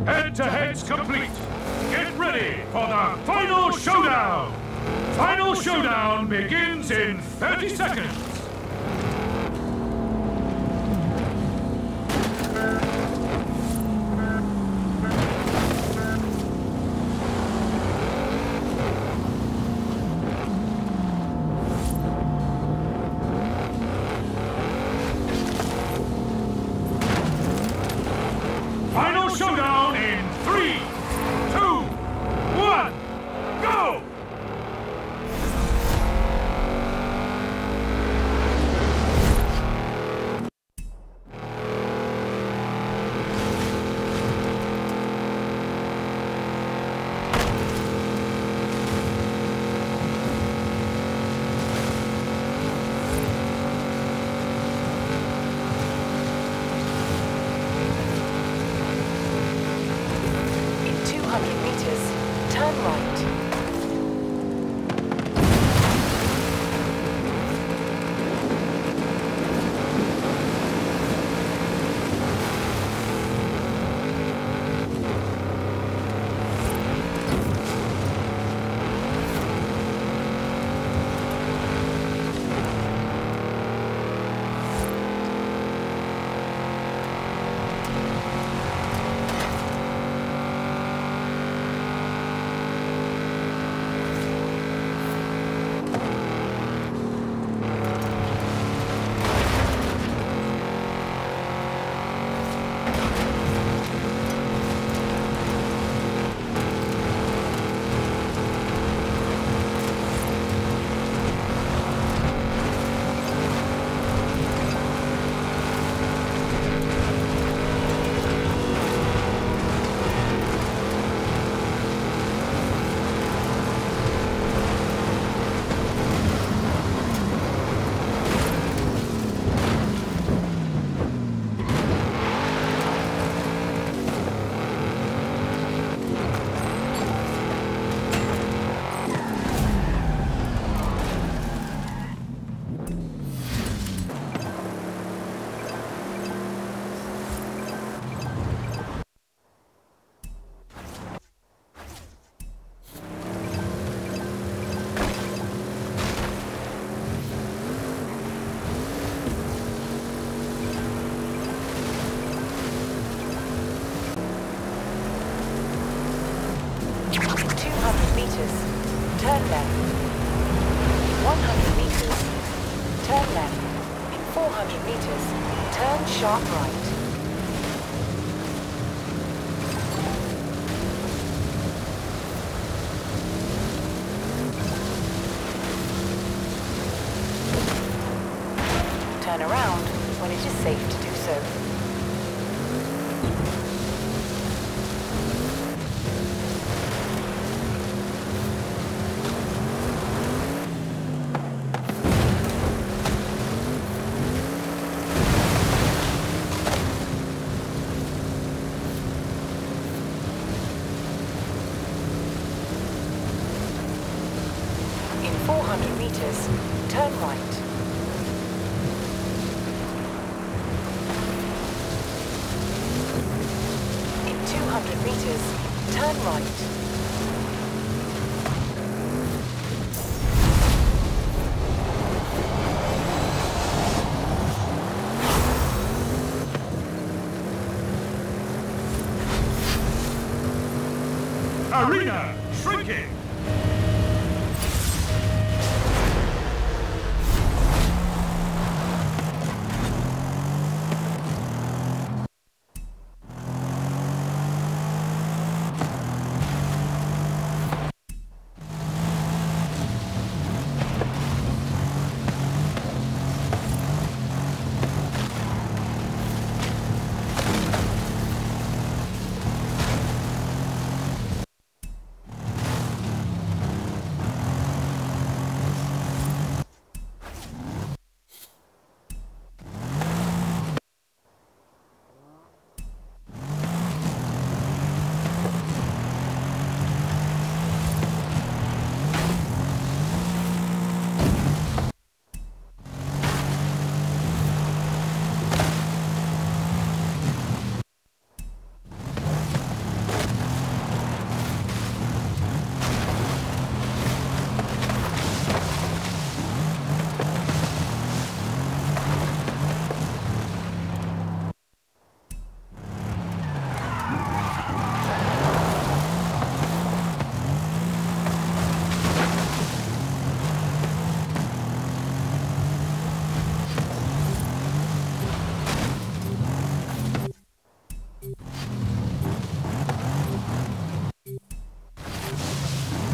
Head-to-head's complete. Get ready for the final showdown! Final showdown begins in 30 seconds. Final showdown in 3, 2, 1, go! Turn right. Turn left. 100 meters. Turn left. In 400 meters, turn sharp right. Turn around when it is safe to do so. In 400 meters, turn right. In 200 meters, turn right. Arena shrinking.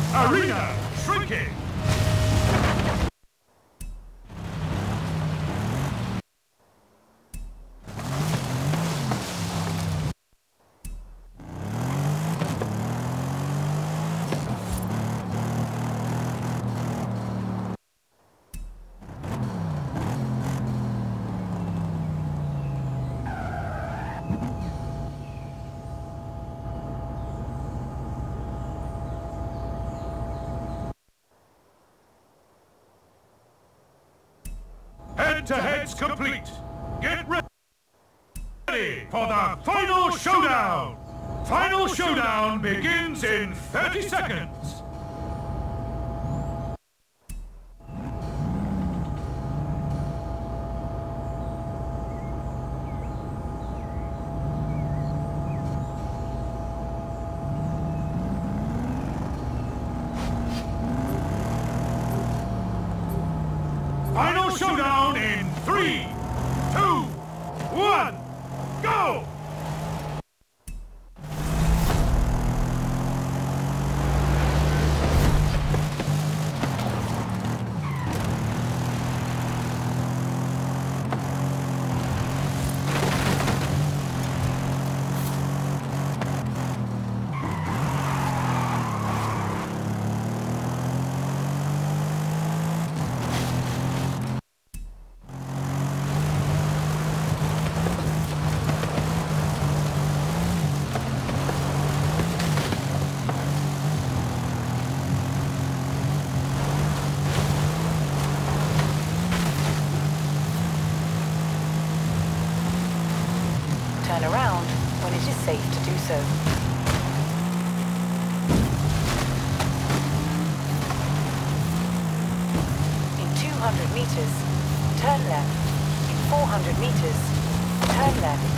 Arena shrinking. Head-to-heads complete. Get ready for the final showdown. Final showdown begins in 30 seconds. Final showdown in 3, 2, 1, go! Turn around when it is safe to do so. In 200 meters, turn left. In 400 meters, turn left.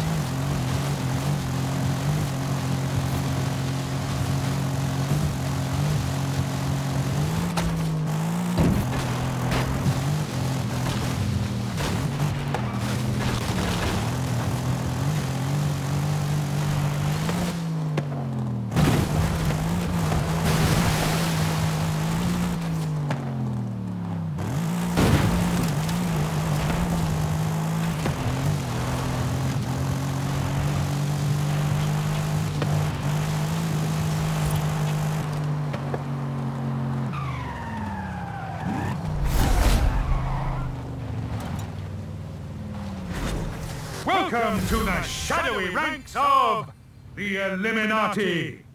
Welcome to the shadowy ranks of the Illuminati.